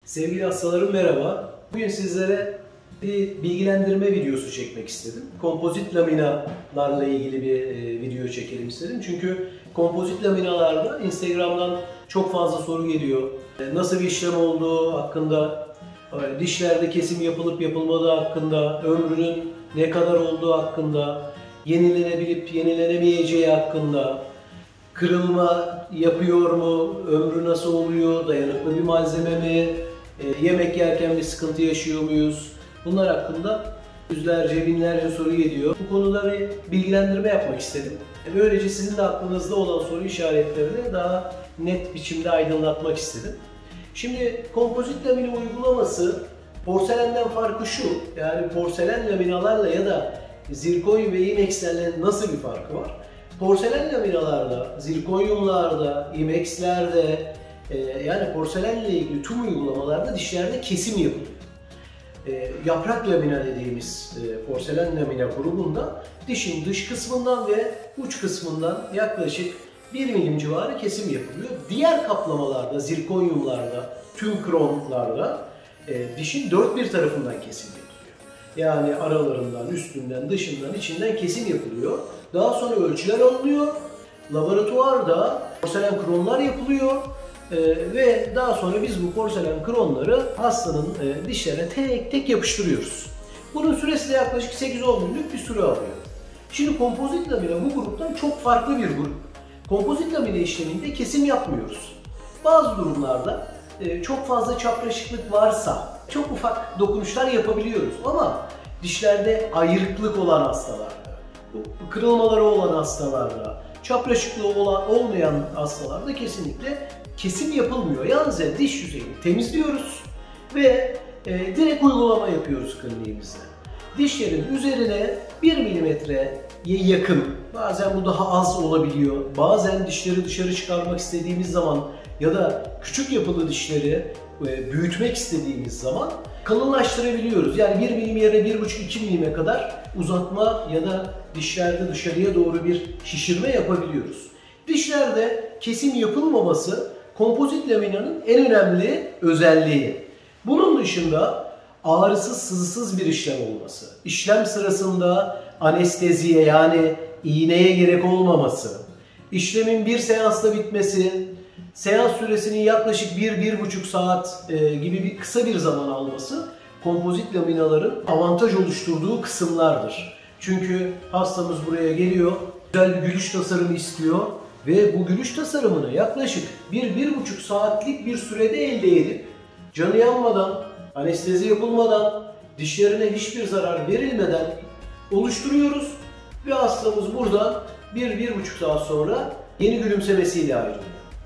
Sevgili hastalarım merhaba. Bugün sizlere bir bilgilendirme videosu çekmek istedim. Kompozit laminalarla ilgili bir video çekelim istedim. Çünkü kompozit laminalarda Instagram'dan çok fazla soru geliyor. Nasıl bir işlem olduğu hakkında, dişlerde kesim yapılıp yapılmadığı hakkında, ömrünün ne kadar olduğu hakkında, yenilenebilip yenilenemeyeceği hakkında, kırılma yapıyor mu, ömrü nasıl oluyor, dayanıklı bir malzeme mi, yemek yerken bir sıkıntı yaşıyor muyuz? Bunlar hakkında yüzlerce, binlerce soru geliyor. Bu konuda bir bilgilendirme yapmak istedim. Böylece sizin de aklınızda olan soru işaretlerini daha net biçimde aydınlatmak istedim. Şimdi kompozit lamina uygulaması porselenden farkı şu, yani porselen laminalarla ya da zirkonyum ve IMEX'lerle nasıl bir farkı var? Porselen laminalarda, zirkonyumlarda, IMEX'lerde yani porselenle ilgili tüm uygulamalarda dişlerde kesim yapılıyor. Yaprak lamina dediğimiz porselen lamina grubunda dişin dış kısmından ve uç kısmından yaklaşık 1 milim civarı kesim yapılıyor. Diğer kaplamalarda, zirkonyumlarda, tüm kronlarda dişin dört bir tarafından kesim yapılıyor. Yani aralarından, üstünden, dışından, içinden kesim yapılıyor. Daha sonra ölçüler alınıyor. Laboratuvarda porselen kronlar yapılıyor. Ve daha sonra biz bu porselen kronları hastanın dişlerine tek tek yapıştırıyoruz. Bunun süresi de yaklaşık 8-10 günlük bir süre alıyor. Şimdi kompozit lamina bu gruptan çok farklı bir grup. Kompozit lamina işleminde kesim yapmıyoruz. Bazı durumlarda çok fazla çapraşıklık varsa çok ufak dokunuşlar yapabiliyoruz ama dişlerde ayrıklık olan hastalarda, kırılmaları olan hastalarda, çapraşıklığı olmayan hastalarda kesinlikle kesim yapılmıyor. Yalnızca diş yüzeyini temizliyoruz ve direkt uygulama yapıyoruz kliniğimizde. Dişlerin üzerine 1 milimetreye yakın, bazen bu daha az olabiliyor, bazen dişleri dışarı çıkarmak istediğimiz zaman ya da küçük yapılı dişleri büyütmek istediğimiz zaman kalınlaştırabiliyoruz. Yani 1 milim yerine 1,5-2 milime kadar uzatma ya da dişlerde dışarıya doğru bir şişirme yapabiliyoruz. Dişlerde kesim yapılmaması kompozit laminanın en önemli özelliği. Bunun dışında ağrısız, sızısız bir işlem olması, işlem sırasında anesteziye yani iğneye gerek olmaması, işlemin bir seansta bitmesi, seans süresinin yaklaşık 1-1,5 saat gibi bir kısa bir zaman alması kompozit laminaların avantaj oluşturduğu kısımlardır. Çünkü hastamız buraya geliyor, güzel bir gülüş tasarımı istiyor ve bu gülüş tasarımını yaklaşık 1-1,5 saatlik bir sürede elde edip canı yanmadan, anestezi yapılmadan, dişlerine hiçbir zarar verilmeden oluşturuyoruz ve hastamız buradan 1-1,5 saat sonra yeni gülümsemesiyle ayrılıyor.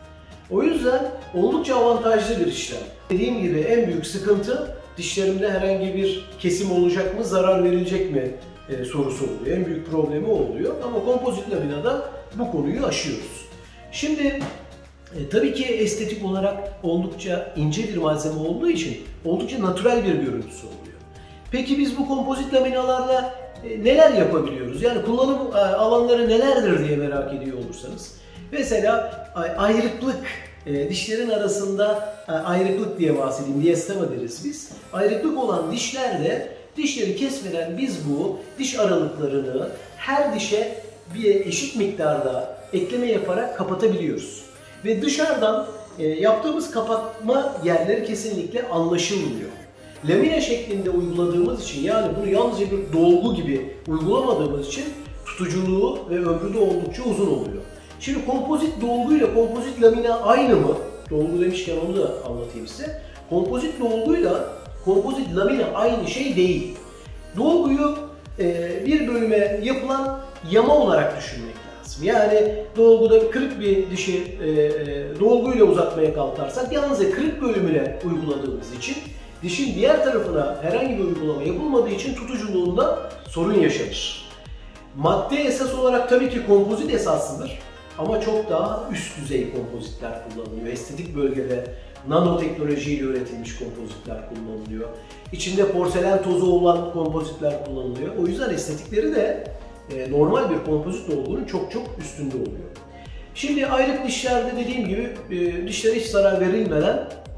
O yüzden oldukça avantajlı bir işlem. Dediğim gibi en büyük sıkıntı dişlerimde herhangi bir kesim olacak mı, zarar verilecek mi sorusu oluyor. En büyük problemi o oluyor ama kompozit laminada bu konuyu aşıyoruz. Şimdi tabii ki estetik olarak oldukça ince bir malzeme olduğu için oldukça natürel bir görüntüsü oluyor. Peki biz bu kompozit laminalarla neler yapabiliyoruz? Yani kullanım alanları nelerdir diye merak ediyor olursanız. Mesela ayrıklık, dişlerin arasında ayrıklık diye bahsedeyim, diastema deriz biz. Ayrıklık olan dişlerde dişleri kesmeden biz bu diş aralıklarını her dişe bir eşit miktarda ekleme yaparak kapatabiliyoruz. Ve dışarıdan yaptığımız kapatma yerleri kesinlikle anlaşılmıyor. Lamina şeklinde uyguladığımız için, yani bunu yalnızca bir dolgu gibi uygulamadığımız için tutuculuğu ve ömrü de oldukça uzun oluyor. Şimdi kompozit dolguyla kompozit lamina aynı mı? Dolgu demişken onu da anlatayım size. Kompozit dolguyla kompozit lamina aynı şey değil. Dolguyu bir bölüme yapılan yama olarak düşünmek lazım. Yani dolguda kırık bir dişi dolguyla uzatmaya kalkarsak yalnızca kırık bölümüne uyguladığımız için dişin diğer tarafına herhangi bir uygulama yapılmadığı için tutuculuğunda sorun yaşanır. Madde esas olarak tabii ki kompozit esaslıdır. Ama çok daha üst düzey kompozitler kullanılıyor. Estetik bölgede nanoteknolojiyle üretilmiş kompozitler kullanılıyor. İçinde porselen tozu olan kompozitler kullanılıyor. O yüzden estetikleri de normal bir kompozit dolgunun çok çok üstünde oluyor. Şimdi ayrık dişlerde dediğim gibi dişlere hiç zarar verilmeden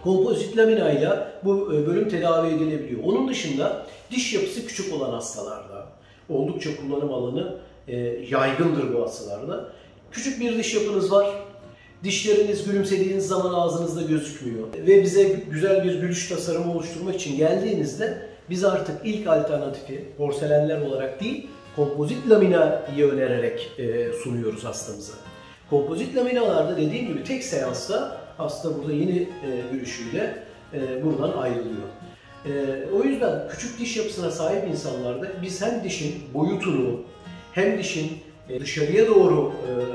Kompozit laminayla bu bölüm tedavi edilebiliyor. Onun dışında diş yapısı küçük olan hastalarda, oldukça kullanım alanı yaygındır bu hastalarda. Küçük bir diş yapınız var. Dişleriniz gülümsediğiniz zaman ağzınızda gözükmüyor ve bize güzel bir gülüş tasarımı oluşturmak için geldiğinizde biz artık ilk alternatifi porselenler olarak değil, kompozit laminayı önererek sunuyoruz hastamıza. Kompozit laminalarda dediğim gibi tek seansta hasta burada yeni gülüşüyle buradan ayrılıyor. O yüzden küçük diş yapısına sahip insanlarda biz hem dişin boyutunu hem dişin dışarıya doğru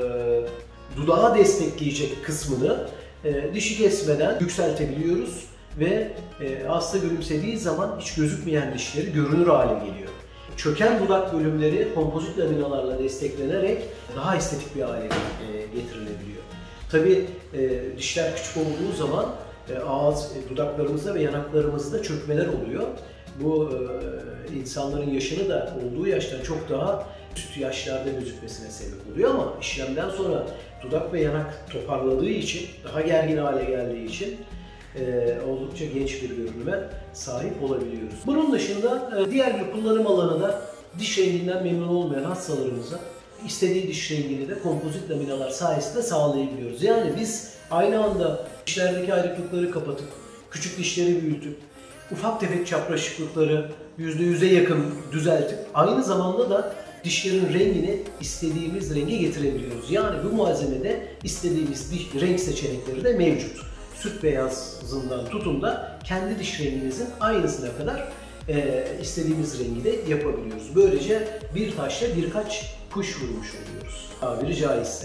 dudağı destekleyecek kısmını dişi kesmeden yükseltebiliyoruz ve hasta gülümsediği zaman hiç gözükmeyen dişleri görünür hale geliyor. Çöken dudak bölümleri kompozit laminalarla desteklenerek daha estetik bir hale getirilebiliyor. Tabii dişler küçük olduğu zaman ağız, dudaklarımızda ve yanaklarımızda çökmeler oluyor. Bu insanların yaşını da olduğu yaştan çok daha üst yaşlarda gözükmesine sebep oluyor ama işlemden sonra dudak ve yanak toparladığı için, daha gergin hale geldiği için oldukça genç bir görünüme sahip olabiliyoruz. Bunun dışında diğer bir kullanım alanı da diş renginden memnun olmayan hastalarımıza istediği diş rengini de kompozit laminalar sayesinde sağlayabiliyoruz. Yani biz aynı anda dişlerdeki ayrıklıkları kapatıp, küçük dişleri büyütüp, ufak tefek çapraşıklıkları %100'e yakın düzeltip, aynı zamanda da dişlerin rengini istediğimiz renge getirebiliyoruz. Yani bu malzemede istediğimiz renk seçenekleri de mevcut. Süt beyazından tutun da kendi diş renginizin aynısına kadar istediğimiz rengi de yapabiliyoruz. Böylece bir taşla birkaç kuş vurmuş oluyoruz, tabiri caizse.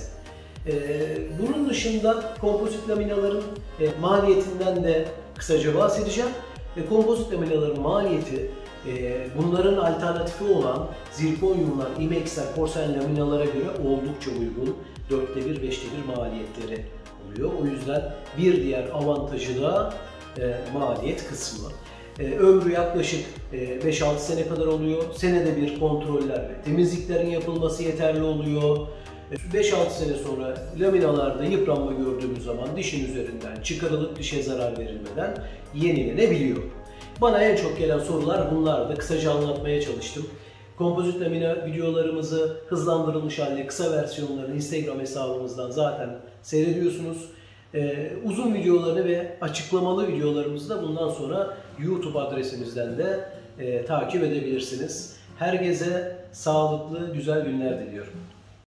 Bunun dışında kompozit laminaların maliyetinden de kısaca bahsedeceğim. Kompozit laminaların maliyeti bunların alternatifi olan zirkonyumlar, IMEX'ler, porselen laminalara göre oldukça uygun. 4'te 1, 5'te 1 maliyetleri oluyor. O yüzden bir diğer avantajı da maliyet kısmı. Ömrü yaklaşık 5-6 sene kadar oluyor. Senede bir kontroller ve temizliklerin yapılması yeterli oluyor. 5-6 sene sonra laminalarda yıpranma gördüğümüz zaman dişin üzerinden çıkarılıp dişe zarar verilmeden yenilenebiliyor. Bana en çok gelen sorular bunlardı. Kısaca anlatmaya çalıştım. Kompozit lamina videolarımızı hızlandırılmış halde kısa versiyonlarını Instagram hesabımızdan zaten seyrediyorsunuz. Uzun videoları ve açıklamalı videolarımızı da bundan sonra YouTube adresimizden de takip edebilirsiniz. Herkese sağlıklı, güzel günler diliyorum.